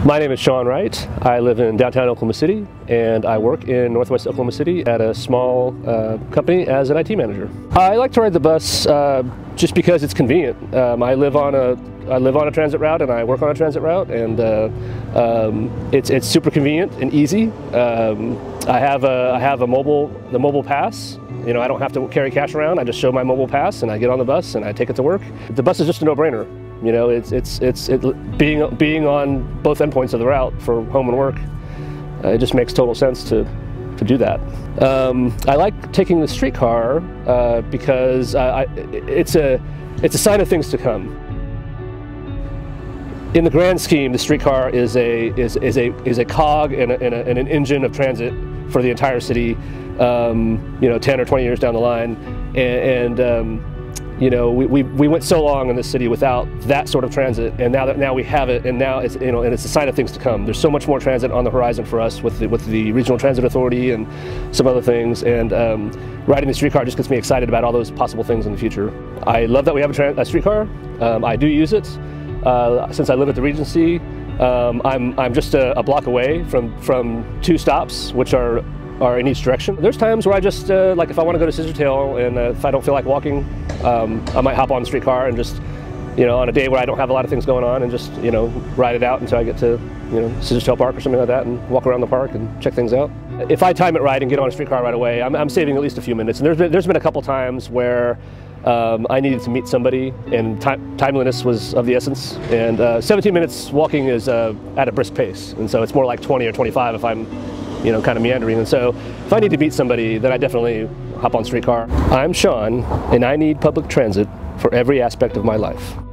My name is Sean Wright. I live in downtown Oklahoma City and I work in northwest Oklahoma City at a small company as an IT manager. I like to ride the bus just because it's convenient. I live on a transit route and I work on a transit route, and it's super convenient and easy. I have the mobile pass. You know, I don't have to carry cash around. I just show my mobile pass and I get on the bus and I take it to work. The bus is just a no-brainer. You know, it's being on both endpoints of the route for home and work. It just makes total sense to do that. I like taking the streetcar because it's a sign of things to come. In the grand scheme, the streetcar is a cog and an engine of transit for the entire city. You know, 10 or 20 years down the line, and you know, we went so long in this city without that sort of transit, and now we have it, and now it's, you know, and it's a sign of things to come. There's so much more transit on the horizon for us with the Regional Transit Authority and some other things, and riding the streetcar just gets me excited about all those possible things in the future. I love that we have a streetcar. I do use it since I live at the Regency. I'm just a block away from 2 stops, which are in each direction. There's times where I just, like if I want to go to Scissortail and if I don't feel like walking, I might hop on the streetcar and just, you know, on a day where I don't have a lot of things going on, and just, you know, ride it out until I get to, you know, Scissortail Park or something like that, and walk around the park and check things out. If I time it right and get on a streetcar right away, I'm saving at least a few minutes. And there's been a couple times where I needed to meet somebody and timeliness was of the essence, and 17 minutes walking is at a brisk pace, and so it's more like 20 or 25 if I'm, you know, kind of meandering. And so if I need to meet somebody, then I definitely hop on streetcar. I'm Sean, and I need public transit for every aspect of my life.